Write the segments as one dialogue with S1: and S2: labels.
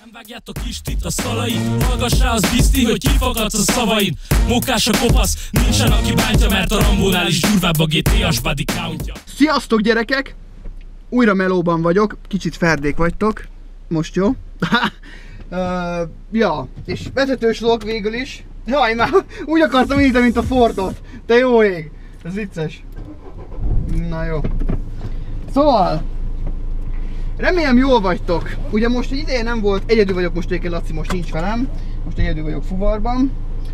S1: Nem vágjátok Istit, a szalait, hallgass rá, az bizti, hogy kifakadsz a szavain. Mókás a kopasz, nincsen aki bántja, mert a Rambónál is durvább a GTA-s body countja.
S2: Sziasztok gyerekek! Újra melóban vagyok, kicsit ferdék vagytok, most jó? Ja, és vezetős lók végül is. Jaj, már úgy akartam írni, mint a Fordot. Te jó ég! Ez vicces. Na jó. Szóval, remélem jól vagytok. Ugye most egy ideje nem volt, egyedül vagyok most egyébként, Laci most nincs velem. Most egyedül vagyok fuvarban.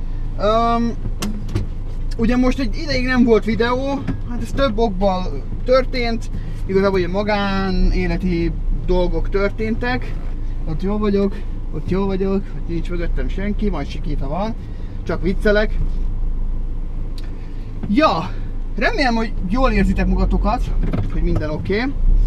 S2: Ugye most egy ideig nem volt videó, hát ez több okból történt. Igazából ugye magánéleti dolgok történtek. Ott jó vagyok, ott nincs mögöttem senki, majd sikít, ha van. Csak viccelek. Ja, remélem, hogy jól érzitek magatokat, hogy minden oké.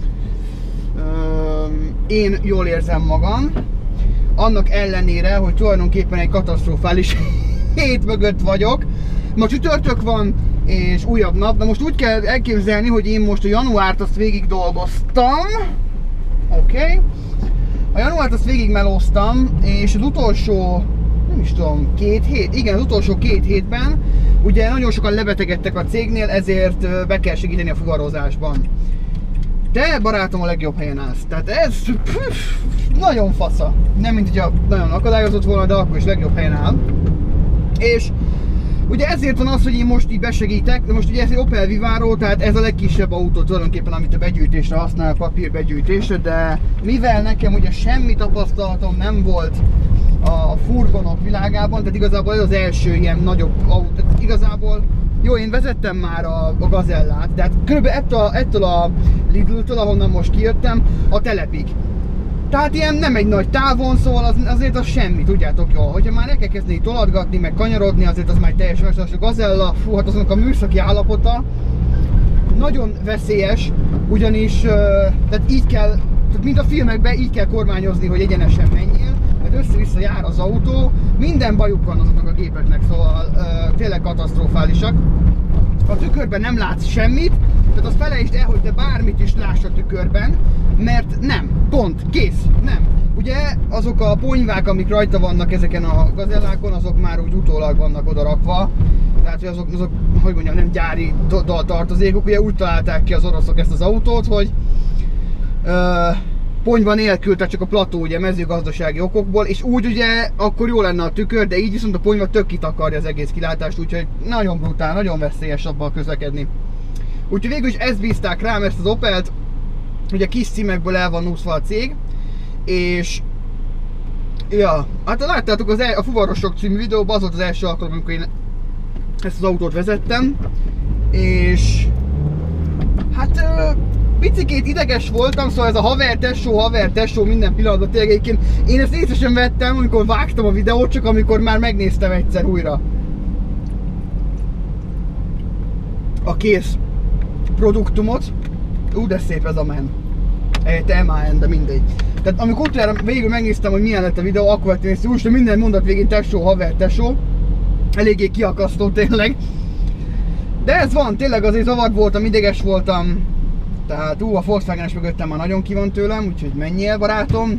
S2: Én jól érzem magam. Annak ellenére, hogy tulajdonképpen egy katasztrofális hét mögött vagyok. Ma csütörtök van, és újabb nap. De most úgy kell elképzelni, hogy én most a januárt azt végig dolgoztam. Oké. A januárt azt végig melóztam, és az utolsó, nem is tudom, 2 hét? Igen, az utolsó 2 hétben ugye nagyon sokan lebetegedtek a cégnél, ezért be kell segíteni a fuvarozásban. Te, barátom, a legjobb helyen állsz. Tehát ez nagyon fasza. Nem mint hogyha nagyon akadályozott volna, de akkor is legjobb helyen áll. És ugye ezért van az, hogy én most így besegítek, de most ugye ez egy Opel Vivaro, tehát ez a legkisebb autó tulajdonképpen, amit a begyűjtésre használ, papírbegyűjtésre, de mivel nekem ugye semmi tapasztalatom nem volt a furgonok világában, tehát igazából ez az első ilyen nagyobb autó, igazából jó, én vezettem már a Gazellát, de hát kb. ettől a Lidl-től, ahonnan most kijöttem, a telepig. Tehát ilyen nem egy nagy távon, szóval azért az semmi, tudjátok jól. Hogyha már el kell kezdeni tolatgatni, meg kanyarodni, azért az már teljesen más. A Gazella, fú, hát azonnak a műszaki állapota nagyon veszélyes, ugyanis tehát így kell, tehát mint a filmekben így kell kormányozni, hogy egyenesen menjél, mert össze-vissza jár az autó, minden bajuk van azoknak a gépeknek, szóval tényleg katasztrofálisak. A tükörben nem látsz semmit, tehát azt felejtsd el, hogy te bármit is láss a tükörben, mert nem, pont, kész, nem. Ugye azok a ponyvák, amik rajta vannak ezeken a gazellákon, azok már úgy utólag vannak oda rakva. Tehát, hogy azok hogy mondjam, nem gyári tartozékok, ugye úgy találták ki az oroszok ezt az autót, hogy ponyva nélkül, tehát csak a plató ugye mezőgazdasági okokból, és úgy ugye akkor jó lenne a tükör, de így viszont a ponyva tök kitakarja az egész kilátást, úgyhogy nagyon brutál, nagyon veszélyes abban közlekedni. Úgyhogy végül is ezt bízták rám, ezt az Opelt, ugye kis címekből el van úszva a cég, és ja, hát láttátok a Fuvarosok című videóban, az volt az első alkalom, amikor én ezt az autót vezettem, és hát picikét ideges voltam, szóval ez a haver tesó minden pillanatban tényleg egyébként. Én ezt észre sem vettem, amikor vágtam a videót, csak amikor már megnéztem egyszer újra a kész produktumot. De szép ez a men. TMAN, de mindegy. Tehát amikor utoljára végül megnéztem, hogy milyen lett a videó, akkor vettem észre, úgyhogy minden mondat végén tesó, haver tesó. Eléggé kiakasztó tényleg. De ez van, tényleg azért zavart voltam, ideges voltam. Tehát a Volkswagen-es mögöttem már nagyon ki van tőlem, úgyhogy menjél, barátom.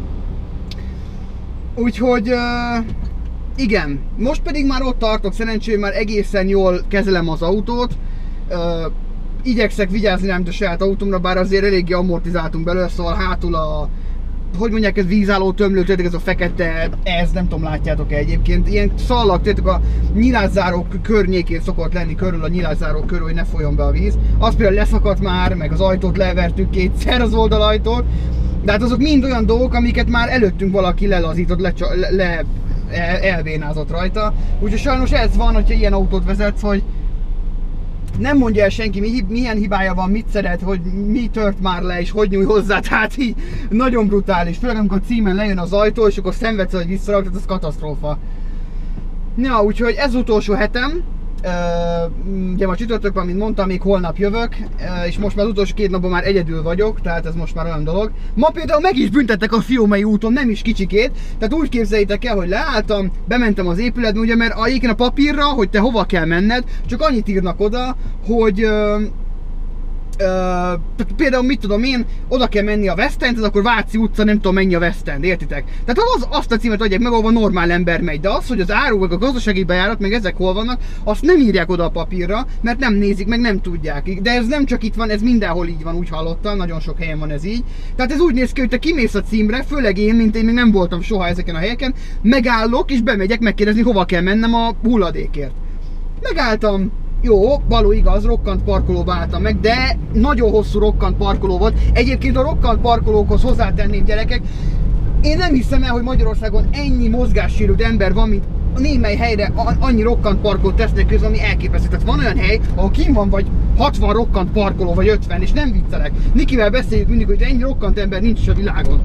S2: Úgyhogy igen, most pedig már ott tartok, szerencsére már egészen jól kezelem az autót. Igyekszek vigyázni rám a saját autómra, bár azért eléggé amortizáltunk belőle, szóval hátul a, hogy mondják, ez vízálló tömlő, tudjátok, ez a fekete, ez nem tudom, látjátok-e egyébként, ilyen szallag, tudjátok, a nyilászárók környékén szokott lenni körül, a nyilászárók körül, hogy ne folyjon be a víz. Az például leszakadt már, meg az ajtót levertük kétszer, az oldalajtót, de hát azok mind olyan dolgok, amiket már előttünk valaki lelazított, elvénázott rajta. Úgyhogy sajnos ez van, hogyha ilyen autót vezetsz, hogy nem mondja el senki, milyen hibája van, mit szeret, hogy mi tört már le, és hogy nyúj hozzá, tehát így nagyon brutális. Főleg amikor a címen lejön az ajtó, és akkor szenvedsz, hogy visszarak, tehát ez katasztrófa. Ja, úgyhogy ez utolsó hetem. Ugye ma csütörtök van, mint mondtam, még holnap jövök, és most már az utolsó 2 napban már egyedül vagyok, tehát ez most már olyan dolog. Ma például meg is büntettek a Fiumei úton, nem is kicsikét, tehát úgy képzeljétek el, hogy leálltam, bementem az épületbe, ugye, mert egyébként a papírra, hogy te hova kell menned, csak annyit írnak oda, hogy Például mit tudom én, oda kell menni a West Endhez, akkor Váci utca, nem tudom mennyi a West End, értitek? Tehát azt a címet adják meg, ahol normál ember megy, de az, hogy az áru, meg a gazdasági bejárat, meg ezek hol vannak, azt nem írják oda a papírra, mert nem nézik, meg nem tudják. De ez nem csak itt van, ez mindenhol így van, úgy hallottam, nagyon sok helyen van ez így. Tehát ez úgy néz ki, hogy te kimész a címre, főleg én, mint én még nem voltam soha ezeken a helyeken, megállok és bemegyek megkérdezni, hova kell mennem a hulladékért. Megálltam. Jó, való igaz, rokkant parkolóba álltam meg, de nagyon hosszú rokkant parkoló volt. Egyébként a rokkant parkolókhoz hozzátenném, gyerekek, én nem hiszem el, hogy Magyarországon ennyi mozgássérült ember van, mint némely helyre annyi rokkant parkolót tesznek közben, ami elképesztő. Tehát van olyan hely, ahol kín van vagy 60 rokkant parkoló, vagy 50, és nem viccelek. Nikivel beszéljük mindig, hogy ennyi rokkant ember nincs is a világon.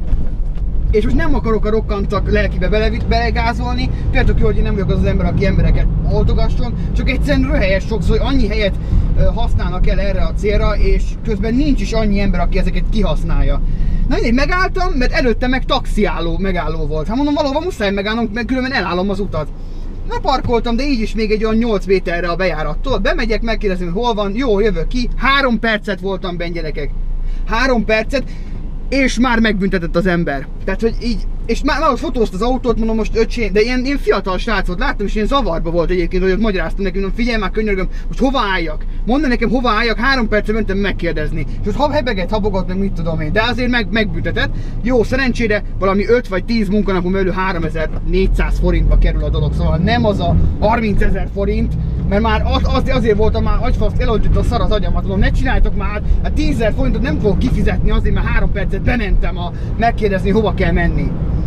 S2: És most nem akarok a rokkantak lelkibe belegázolni, például ki, hogy én nem vagyok az az ember, aki embereket oldogasson, csak egyszerűen röhelyes sokszor, hogy annyi helyet használnak el erre a célra, és közben nincs is annyi ember, aki ezeket kihasználja. Na mindegy, megálltam, mert előtte meg taxiálló megálló volt. Hát mondom, valahol muszáj megállnom, mert különben elállom az utat. Leparkoltam, de így is még egy olyan 8 méterre a bejárattól. Bemegyek, megkérdezem, hogy hol van, jó, jövök ki. 3 percet voltam benn, gyerekek. 3 percet. És már megbüntetett az ember. Tehát, hogy így, és már ott fotózta az autót, mondom most öcsém, de ilyen fiatal srácot láttam, és ilyen zavarba volt egyébként, hogy ott magyaráztam neki, mondom, figyelj már, könyörgöm, most hova álljak? Mondd nekem, hova álljak, 3 percre mentem megkérdezni. És ott hebeget, habogott, meg mit tudom én, de azért megbüntetett. Jó, szerencsére valami 5 vagy 10 munkanapon belül 3400 forintba kerül a dolog, szóval nem az a 30 000 forint, mert már azért voltam már agyfaszt, eloltott a szar az agyamat, mondom, ne csináljátok már, hát 10 000 forintot nem fogok kifizetni azért, mert 3 percet bementem megkérdezni, hova kell menni.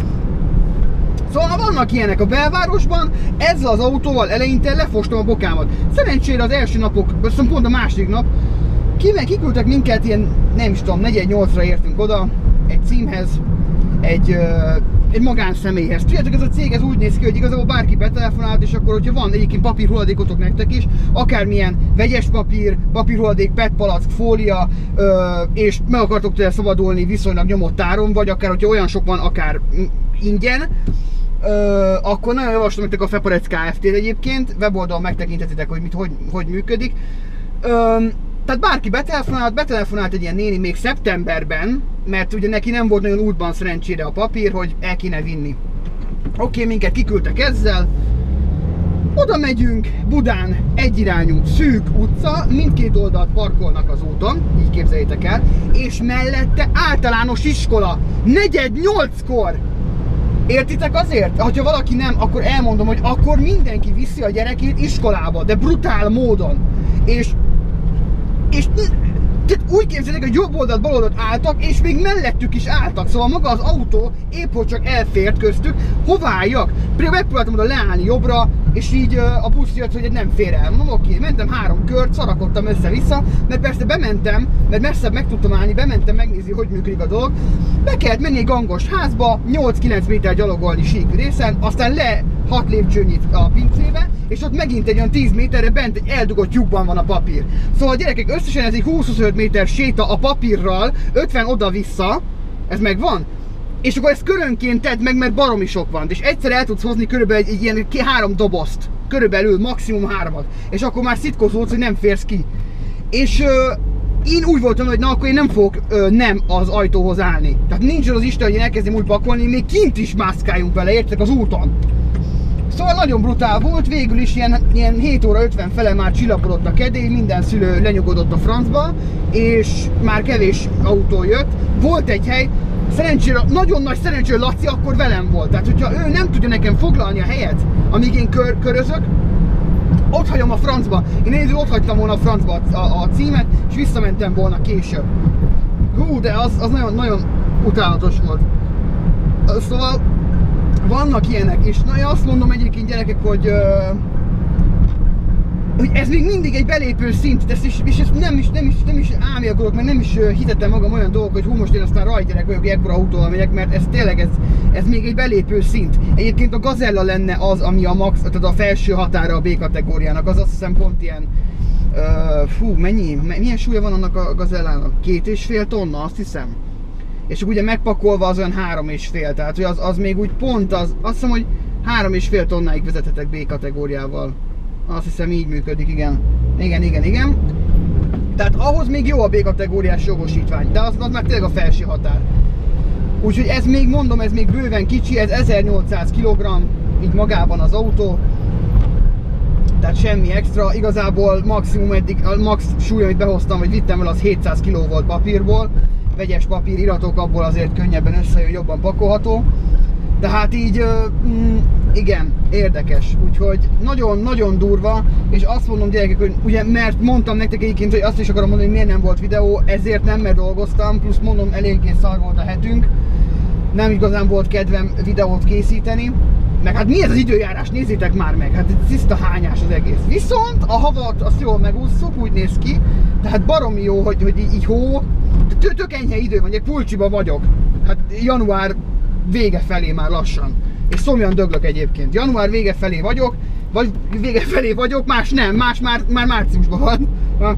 S2: Szóval vannak ilyenek a belvárosban, ezzel az autóval eleinte lefostam a bokámat. Szerencsére az első napok, aztán pont a második nap, kiküldtek minket, ilyen, nem is tudom, 4-8-ra értünk oda, egy címhez, egy magánszemélyhez. Tudjátok, ez a cég ez úgy néz ki, hogy igazából bárki betelefonált, és akkor, hogyha van egyébként papírhulladékotok nektek is, akármilyen vegyes papír, papírhulladék, petpalack, fólia, és meg akartok tőle szabadulni viszonylag nyomott áron, vagy akár, hogyha olyan sok van, akár ingyen, akkor nagyon javaslom nektek a Feparec Kft-t egyébként, weboldalon megtekinthetitek, hogy hogy működik. Tehát bárki betelefonált egy ilyen néni még szeptemberben, mert ugye neki nem volt nagyon útban szerencsére a papír, hogy el kéne vinni. Oké, minket kiküldtek ezzel. Oda megyünk, Budán egyirányú szűk utca, mindkét oldalt parkolnak az úton, így képzeljétek el, és mellette általános iskola, 7:45-kor. Értitek azért? Ha valaki nem, akkor elmondom, hogy akkor mindenki viszi a gyerekét iskolába, de brutál módon. És úgy képzeljék, hogy jobb oldalt, bal oldalt álltak, és még mellettük is álltak, szóval maga az autó épp hogy csak elfért köztük. Hová álljak? Például megpróbáltam oda leállni jobbra, és így a busz jött, hogy nem fér el. Mondom, oké, mentem 3 kört, szarakodtam össze-vissza, mert persze bementem, mert messzebb meg tudtam állni, bementem megnézni, hogy működik a dolog. Be kellett menni egy gangos házba, 8-9 méter gyalogolni sík részen, aztán le 6 lépcsőnyit a pincébe, és ott megint egy olyan 10 méterre bent egy eldugott lyukban van a papír. Szóval gyerekek, összesen ez egy 20-25 méter séta a papírral, 50 oda-vissza, ez megvan? És akkor ezt körönként tedd meg, mert baromi sok van, és egyszer el tudsz hozni körülbelül egy ilyen 3 dobozt, körülbelül maximum 3-at, és akkor már szitkozódsz, hogy nem férsz ki. És én úgy voltam, hogy na akkor én nem fogok nem az ajtóhoz állni. Tehát nincs az Isten, hogy én elkezdjem úgy pakolni, még kint is mászkáljunk vele, értek, az úton. Szóval nagyon brutál volt, végül is ilyen 7 óra 50 fele már csillapodott a kedély, minden szülő lenyugodott a francba, és már kevés autó jött. Volt egy hely, szerencsére, nagyon nagy szerencsére Laci akkor velem volt, tehát hogyha ő nem tudja nekem foglalni a helyet, amíg én körözök, ott hagyom a francba. Én ott hagytam volna a francba a címet, és visszamentem volna később. Hú, de az nagyon utálatos volt. Szóval vannak ilyenek, és na, én azt mondom egyébként, gyerekek, hogy ez még mindig egy belépő szint, és ezt nem is álmélkodok, meg nem is hitettem magam olyan dolgok, hogy hú, most én aztán rajgyerek vagyok, hogy ekkora autóval megyek, mert ez tényleg, ez még egy belépő szint. Egyébként a Gazella lenne az, ami a max, tehát a felső határa a B kategóriának, az azt hiszem pont ilyen, milyen súlya van annak a Gazellának? 2,5 tonna, azt hiszem. És ugye megpakolva az olyan 3,5, tehát hogy az még úgy pont azt hiszem, hogy 3,5 tonnáig vezethetek B kategóriával. Azt hiszem így működik, igen. Igen. Tehát ahhoz még jó a B-kategóriás jogosítvány, de az már tényleg a felső határ. Úgyhogy ez még mondom, ez még bőven kicsi, ez 1800 kg így magában az autó. Tehát semmi extra, igazából maximum eddig, a max súly, amit behoztam, vagy vittem el, az 700 kg volt papírból. Vegyes papír, iratok, abból azért könnyebben összejön, jobban pakolható. Tehát így, igen, érdekes. Úgyhogy nagyon-nagyon durva, és azt mondom gyerekek, hogy ugye, mert mondtam nektek egyébként, hogy azt is akarom mondani, hogy miért nem volt videó, ezért nem, mert dolgoztam, plusz mondom, eléggé szar volt a hetünk. Nem igazán volt kedvem videót készíteni. Meg hát mi ez az időjárás, nézzétek már meg, hát tiszta hányás az egész. Viszont a havat azt jól megússzuk, úgy néz ki, tehát baromi jó, hogy így hó, tök enyhe idő van, egy pulcsiba vagyok. Hát január vége felé már lassan, és szomjan döglök egyébként. Január vége felé vagyok, vagy vége felé vagyok, más nem, más már márciusban van.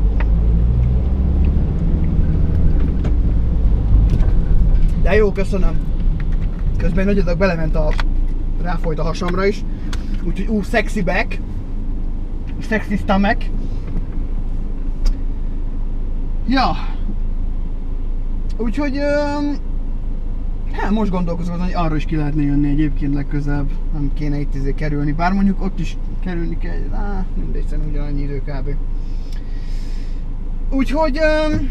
S2: De jó, köszönöm. Közben nagy adag belement ráfolyt a hasamra is. Úgyhogy sexy back. Sexy stomach. Ja. Úgyhogy hát most gondolkozom, hogy arra is ki lehetne jönni egyébként legközelebb. Nem kéne itt kerülni. Bár mondjuk ott is kerülni kell. Mindegy, szerintem ugyanannyi idő kb. Úgyhogy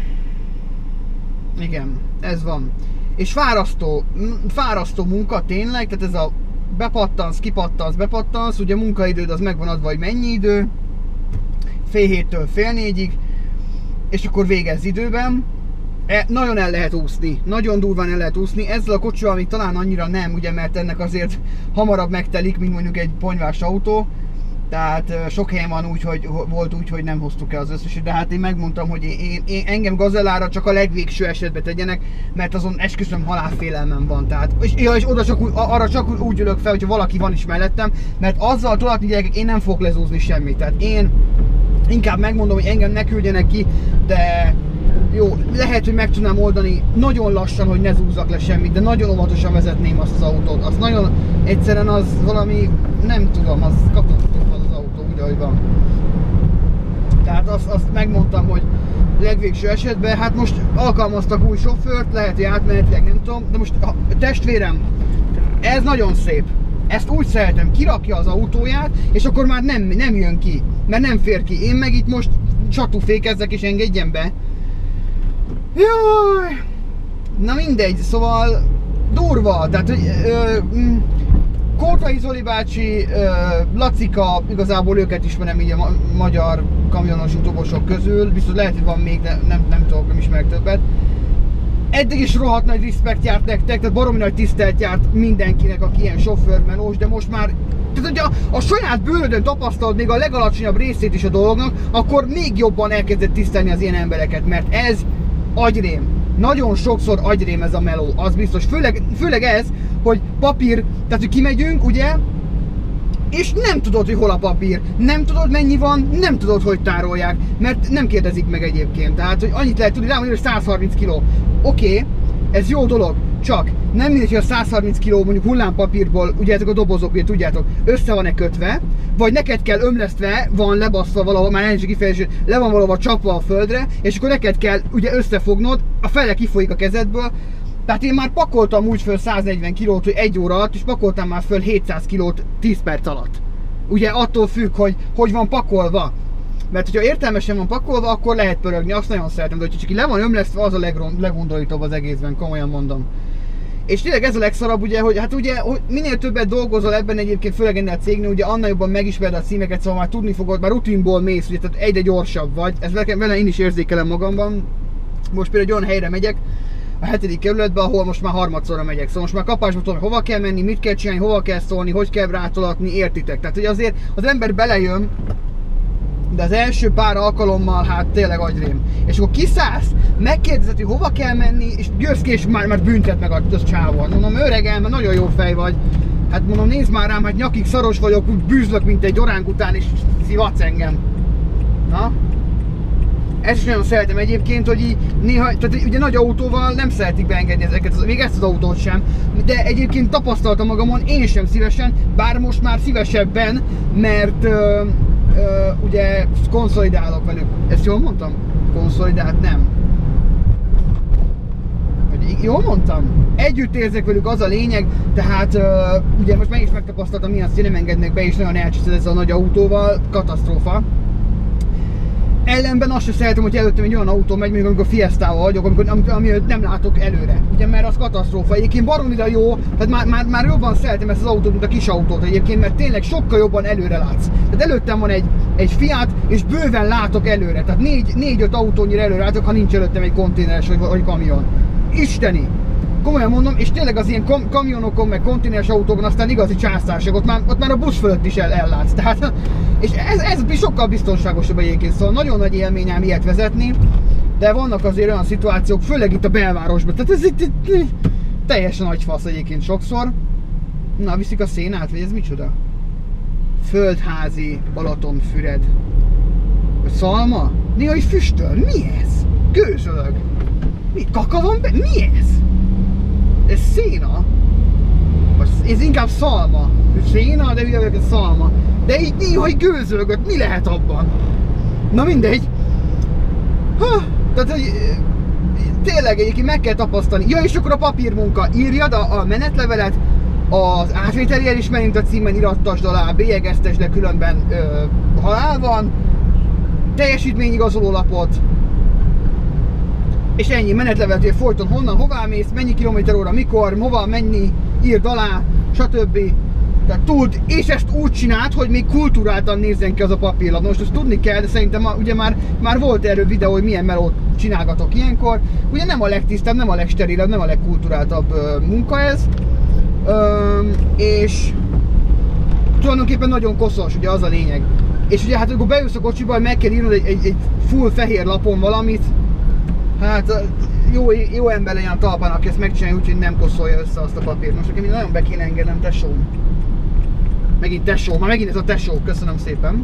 S2: igen, ez van. És fárasztó munka tényleg, tehát ez a bepattansz, kipattansz, bepattansz, ugye a munkaidőd az megvan adva, hogy mennyi idő, fél héttől fél négyig, és akkor végezz időben. Nagyon el lehet úszni, nagyon durván el lehet úszni, ezzel a kocsival még talán annyira nem, ugye, mert ennek azért hamarabb megtelik, mint mondjuk egy ponyvás autó. Tehát sok helyen van úgy, hogy volt úgy, hogy nem hoztuk el az összeset, de hát én megmondtam, hogy engem gazellára csak a legvégső esetben tegyenek, mert azon esküszöm halálfélelmem van. Tehát, és oda arra csak úgy ülök fel, hogyha valaki van is mellettem, mert azzal tolatni gyerekek én nem fogok lezúzni semmit. Tehát én inkább megmondom, hogy engem ne küldjenek ki, de jó, lehet, hogy meg tudnám oldani nagyon lassan, hogy ne zúzzak le semmit, de nagyon óvatosan vezetném azt az autót. Az nagyon egyszerűen az valami, nem tudom, az katasztrófa az autó, úgy ahogy van. Tehát azt megmondtam, hogy legvégső esetben, hát most alkalmaztak új sofőrt, lehet, hogy átmenetileg, nem tudom, de most a testvérem, ez nagyon szép. Ezt úgy szeretem, kirakja az autóját, és akkor már nem jön ki, mert nem fér ki. Én meg itt most csatúfékezzek és engedjen be. Jaj! Na mindegy, szóval durva, tehát Kótai Zoli bácsi, Lacika, igazából őket ismerem így a magyar kamionos utobosok közül, biztos lehet, hogy van még, de nem tudok, nem ismerek többet. Eddig is rohadt nagy respekt járt nektek, tehát baromi nagy tisztelt járt mindenkinek, aki ilyen sofőrmelós, de most már, tehát hogyha a saját bőrödön tapasztalod még a legalacsonyabb részét is a dolognak, akkor még jobban elkezdett tisztelni az ilyen embereket, mert ez agyrém. Nagyon sokszor agyrém ez a meló, az biztos. Főleg ez, hogy papír, tehát hogy kimegyünk, ugye, és nem tudod, hogy hol a papír, nem tudod mennyi van, nem tudod, hogy tárolják, mert nem kérdezik meg egyébként. Tehát, hogy annyit lehet tudni, hogy 130 kg. Oké, ez jó dolog, csak nem mindegy, hogy a 130 kg mondjuk hullámpapírból, ugye ezek a dobozok, ugye tudjátok, össze van-e kötve, vagy neked kell ömlesztve, van lebaszva valahol, már nincs kifejezés, le van valahol csapva a földre, és akkor neked kell ugye összefognod, a fele kifolyik a kezedből. Tehát én már pakoltam úgy föl 140 kilót, hogy 1 óra alatt, és pakoltam már föl 700 kilót 10 perc alatt. Ugye attól függ, hogy van pakolva. Mert hogyha értelmesen van pakolva, akkor lehet pörögni, azt nagyon szeretem, de hogyha csak le van ömlesztve, az a legundorítóbb az egészben, komolyan mondom. És tényleg ez a legszarabb, ugye, hogy minél többet dolgozol ebben egyébként, főleg ennél a cégnél, ugye annál jobban megismered a címeket, szóval már tudni fogod, már rutinból mész, ugye, tehát egyre gyorsabb vagy. Ez vele én is érzékelem magamban. Most például egy olyan helyre megyek, a 7. kerületbe, ahol most már harmadszorra megyek. Szóval most már kapásba tudom, hova kell menni, mit kell csinálni, hova kell szólni, hogy kell rátolatni, értitek. Tehát, hogy azért az ember belejön, de az első pár alkalommal hát tényleg agyrém. És akkor kiszállsz, megkérdezed, hogy hova kell menni, és jössz ki, és már büntet meg a csávon. Mondom, öregem, mert nagyon jó fej vagy. Hát mondom, nézd már rám, hát nyakig szaros vagyok, úgy bűzlök, mint egy orángután, és szivatsz engem. Na? Ezt is nagyon szeretem egyébként, hogy így néha, tehát ugye nagy autóval nem szeretik beengedni ezeket, még ezt az autót sem, de egyébként tapasztaltam magamon, én sem szívesen, bár most már szívesebben, mert ugye konszolidálok velük. Ezt jól mondtam? konszoli, de hát nem. Jól mondtam? Együtt érzek velük, az a lényeg, tehát ugye most meg is megtapasztaltam, milyen azt nem engednek be, és nagyon elcsiszed ezzel a nagy autóval, katasztrófa. Ellenben azt sem szeretem, hogy előttem egy olyan autó megy, amikor Fiestával vagyok, ami nem látok előre. Ugye, mert az katasztrófa. Egyébként baromira jó, tehát már jobban szeretem ezt az autót, mint a kis autót egyébként, mert tényleg sokkal jobban előre látsz. Tehát előttem van egy Fiat, és bőven látok előre. Tehát 4-5 autónyira előre látok, ha nincs előttem egy konténeres vagy kamion. Isteni! Komolyan mondom, és tényleg az ilyen kamionokon, meg konténeres autókon aztán igazi császárság, ott már a busz fölött is ellátsz. Tehát, és ez sokkal biztonságosabb egyébként, szóval nagyon nagy élmény ám ilyet vezetni, de vannak azért olyan szituációk, főleg itt a belvárosban, tehát ez itt teljesen nagy fasz egyébként sokszor. Na, viszik a szénát, vagy ez micsoda? Földházi Balatonfüred. Szalma? Néha is füstöl, mi ez? Gőzölög. Mi? Kaka van benne? Mi ez? Ez széna? Ez inkább szalma. Széna, de ugye ez szalma. De így néha így gőzölgött, mi lehet abban? Na mindegy. Tehát tényleg egyébként meg kell tapasztalni. Ja, és akkor a papírmunka. Írjad a menetlevelet, az átvételi elismerést a címen irattasd alá, bélyegeztesd, de különben halál van. Teljesítményigazoló lapot. És ennyi, menetlevelet, hogy folyton honnan, hová mész, mennyi kilométer-óra, mikor, hova menni, írd alá, stb. Tehát tud, és ezt úgy csináld, hogy még kulturáltan nézzen ki az a papírlap. Most ezt tudni kell, de szerintem ugye már volt erről videó, hogy milyen melót csinálgatok ilyenkor. Ugye nem a legtisztább, nem a legsterilebb, nem a legkulturáltabb munka ez. És tulajdonképpen nagyon koszos, ugye az a lényeg. És ugye hát amikor beülsz a kocsiba, hogy meg kell írnod egy full fehér lapon valamit, hát jó ember legyen a talpán, aki ezt megcsinálja, úgyhogy nem koszolja össze azt a papírt. Most nekem nagyon be kéne engednem, tesó. Megint tesó, már megint ez a tesó, köszönöm szépen.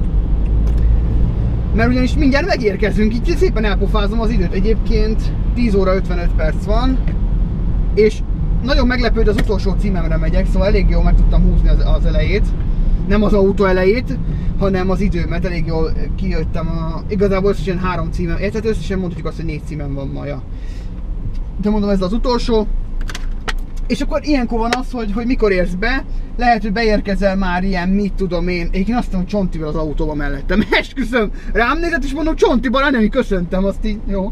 S2: Mert ugyanis mindjárt megérkezünk, így szépen elpofázom az időt. Egyébként 10 óra 55 perc van, és nagyon meglepő, hogy az utolsó címemre megyek, szóval elég jól meg tudtam húzni az elejét. Nem az autó elejét, hanem az időmet, elég jól kijöttem. Igazából összesen 3 címem, tehát összesen mondhatjuk azt, hogy 4 címem van ma. Ja. De mondom, ez az utolsó. És akkor ilyenkor van az, hogy mikor érsz be, lehet, hogy beérkezel már ilyen, mit tudom én azt mondom, hogy Csontival az autóban mellettem. Esküszöm, rám nézett és mondom, Csontiban, anyami köszöntem, azt így, jó.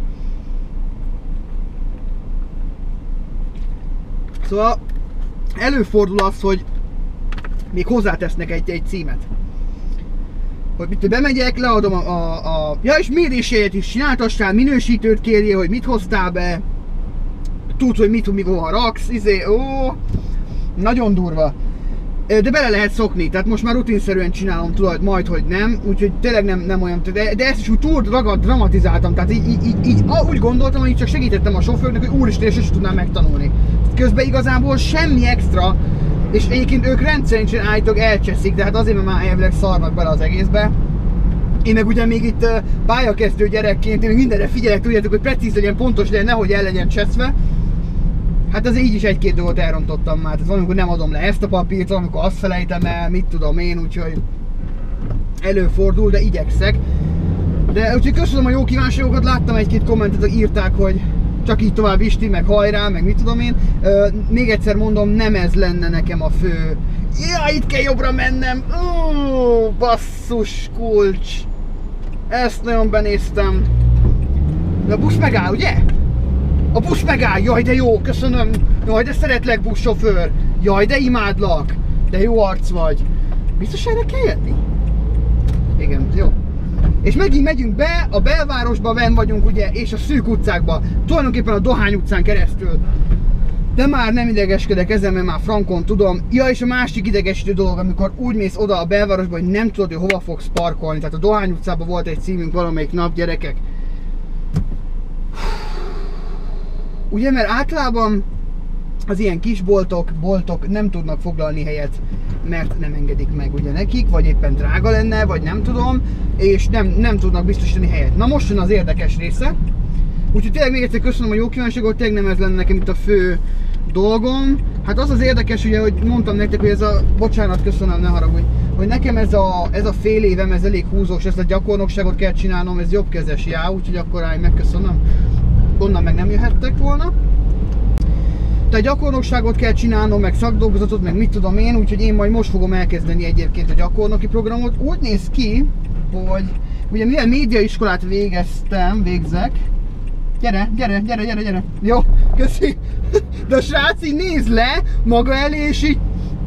S2: Szóval előfordul az, hogy még hozzátesznek egy címet. Hogy mit bemegyek, leadom ja, és mérését is csináltassál, minősítőt kérjél, hogy mit hoztál be. Tudsz, hogy mit, mikor raksz, nagyon durva. De bele lehet szokni, tehát most már rutinszerűen csinálom majd, hogy nem, úgyhogy tényleg nem olyan, de ezt is úgy túl dramatizáltam, tehát így úgy gondoltam, hogy csak segítettem a sofőrnek, hogy úristen, és tudnám megtanulni. Közben igazából semmi extra, és egyébként ők rendszerint állítólag elcseszik, de hát azért, mert már elvileg szarnak bele az egészbe. Én meg ugye még itt pályakezdő gyerekként, én még mindenre figyelek, tudjátok, hogy precíz legyen, pontos legyen, nehogy el legyen cseszve. Hát azért így is 1-2 dolgot elrontottam már, tehát valamikor nem adom le ezt a papírt, valamikor azt felejtem el, mit tudom én, úgyhogy előfordul, de igyekszek. De úgyhogy köszönöm a jó kívánságokat, láttam 1-2 kommentet, hogy írták, hogy csak így tovább Isti, meg hajrá, meg mit tudom én. Még egyszer mondom, nem ez lenne nekem a fő. Ja, itt kell jobbra mennem. Basszus kulcs. Ezt nagyon benéztem. De a busz megáll, ugye? A busz megáll, jaj de jó, köszönöm. Jaj de szeretlek, buszsofőr. Jaj de imádlak. De jó arc vagy. Biztos erre kell jönni? Igen, jó. És megint megyünk be, a belvárosba benn vagyunk ugye, és a szűk utcákba. Tulajdonképpen a Dohány utcán keresztül. De már nem idegeskedek ezen, mert már frankon tudom. Ja, és a másik idegesítő dolog, amikor úgy mész oda a belvárosba, hogy nem tudod, hogy hova fogsz parkolni. Tehát a Dohány utcában volt egy címünk valamelyik nap, gyerekek. Ugye, mert általában az ilyen kis boltok nem tudnak foglalni helyet, mert nem engedik meg ugye nekik, vagy éppen drága lenne, vagy nem tudom, és nem tudnak biztosítani helyet. Na most jön az érdekes része. Úgyhogy tényleg még egyszer köszönöm a jó kívánságot, tényleg nem ez lenne nekem itt a fő dolgom. Hát az érdekes ugye, hogy mondtam nektek, hogy ez a, bocsánat, köszönöm, ne haragudj, hogy nekem ez a fél évem, ez elég húzós, ezt a gyakornokságot kell csinálnom, ez jobbkezes já, úgyhogy akkor megköszönöm. Onnan meg nem jöhettek volna. Tehát gyakornokságot kell csinálnom, meg szakdolgozatot, meg mit tudom én, úgyhogy én majd most fogom elkezdeni egyébként a gyakornoki programot. Úgy néz ki, hogy ugye mivel médiaiskolát végzek. Gyere. Jó, köszi. De a srác így néz le maga elé, és így...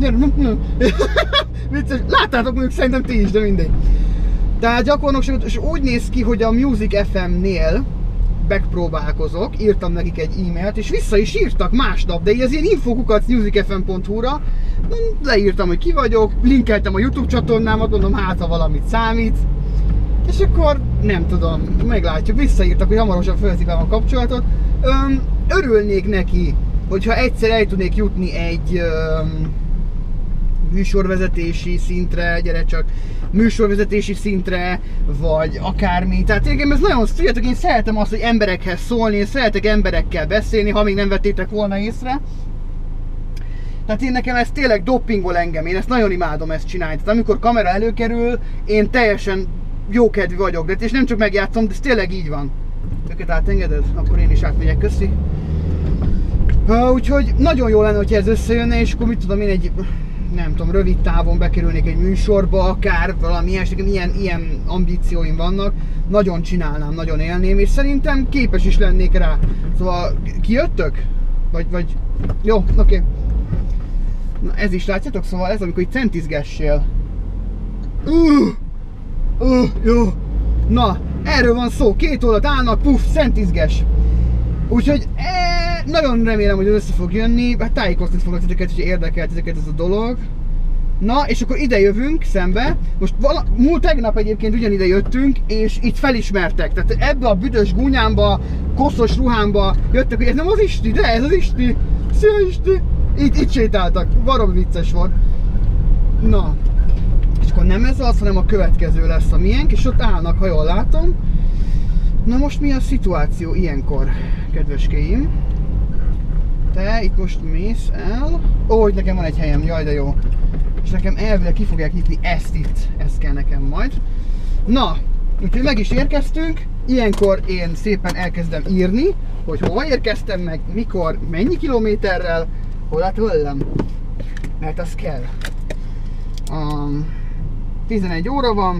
S2: Vicces, láttátok mondjuk szerintem ti is, de mindegy. Tehát gyakornokságot, és úgy néz ki, hogy a Music FM-nél megpróbálkozok, írtam nekik egy e-mailt, és vissza is írtak másnap, de ez ilyen info@musicfm.hu-ra leírtam, hogy ki vagyok, linkeltem a YouTube csatornámat, mondom, hát ha valamit számít, és akkor nem tudom, meglátjuk, visszaírtak, hogy hamarosan felvezik velem a kapcsolatot. Örülnék neki, hogyha egyszer el tudnék jutni egy műsorvezetési szintre, gyere csak, műsorvezetési szintre, vagy akármi. Tehát engem ez nagyon, figyeljetek, én szeretem azt, hogy emberekhez szólni, én szeretek emberekkel beszélni, ha még nem vettétek volna észre. Tehát én nekem ez tényleg dopingol engem, én ezt nagyon imádom ezt csinálni. Tehát amikor kamera előkerül, én teljesen jókedvű vagyok, de és nem csak megjátszom, de ez tényleg így van. Őket átengeded? Akkor én is átmegyek, köszi. Úgyhogy nagyon jó lenne, hogyha ez összejönne, és akkor mit tudom én, egy nem tudom, rövid távon bekerülnék egy műsorba, akár valami ilyen ambícióim vannak, nagyon csinálnám, nagyon élném, és szerintem képes is lennék rá. Szóval kijöttök? Vagy... Jó, oké. Na ez is látjátok, szóval ez amikor itt centizgessél. Jó. Na, erről van szó, két oldalt állnak, puff, centizges. Úgyhogy nagyon remélem, hogy ez össze fog jönni, hát tájékoztatni fogok titeket, hogy érdekelt ezeket ez a dolog. Na, és akkor ide jövünk szembe. Most tegnap egyébként ugyanide jöttünk, és itt felismertek. Tehát ebbe a büdös gúnyámba, koszos ruhámba jöttek, hogy ez nem az Isti, de ez az Isti. Szia Isti! Itt sétáltak, baromi vicces volt. Na, és akkor nem ez az, hanem a következő lesz a miénk, és ott állnak, ha jól látom. Na most mi a szituáció ilyenkor, kedveskéim? Te itt most mész el. Ó, hogy nekem van egy helyem, jaj de jó. És nekem elvileg ki fogják nyitni ezt itt, ezt kell nekem majd. Na, úgyhogy meg is érkeztünk. Ilyenkor én szépen elkezdem írni, hogy hova érkeztem meg, mikor, mennyi kilométerrel, hol átöllem. Mert az kell. 11 óra van.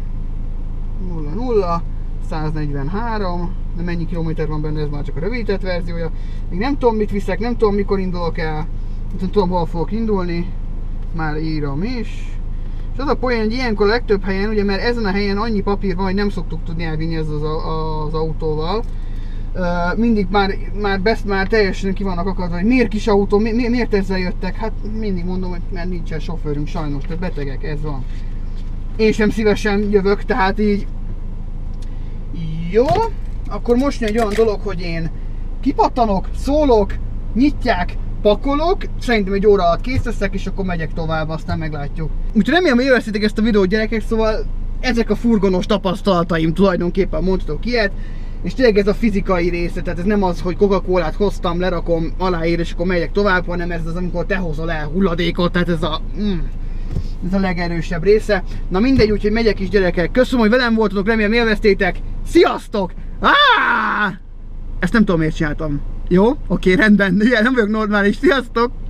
S2: 00. 143, de mennyi kilométer van benne, ez már csak a rövidített verziója. Még nem tudom mit viszek, nem tudom mikor indulok el, nem tudom hol fogok indulni, már írom is. És az a poén, hogy ilyenkor a legtöbb helyen, ugye mert ezen a helyen annyi papír van, hogy nem szoktuk tudni elvinni ez az autóval. Mindig már teljesen ki vannak akadva, hogy miért kis autó, miért ezzel jöttek, hát mindig mondom, hogy mert nincsen sofőrünk sajnos, tehát betegek, ez van. Én sem szívesen jövök, tehát így. Jó, akkor most egy olyan dolog, hogy én kipattanok, szólok, nyitják, pakolok, szerintem egy óra alatt kész leszek, és akkor megyek tovább, aztán meglátjuk. Úgyhogy remélem, hogy élveztétek ezt a videót, gyerekek, szóval ezek a furgonos tapasztalataim, tulajdonképpen mondhatok ilyet, és tényleg ez a fizikai része, tehát ez nem az, hogy Coca-Colát hoztam, lerakom, aláír, és akkor megyek tovább, hanem ez az, amikor te hozol el hulladékot, tehát ez a legerősebb része. Na mindegy, úgyhogy megyek is, gyerekek. Köszönöm, hogy velem voltatok, remélem élveztétek. Sziasztok! Ezt nem tudom, miért csináltam. Jó? Oké, rendben. Igen, nem vagyok normális. Sziasztok!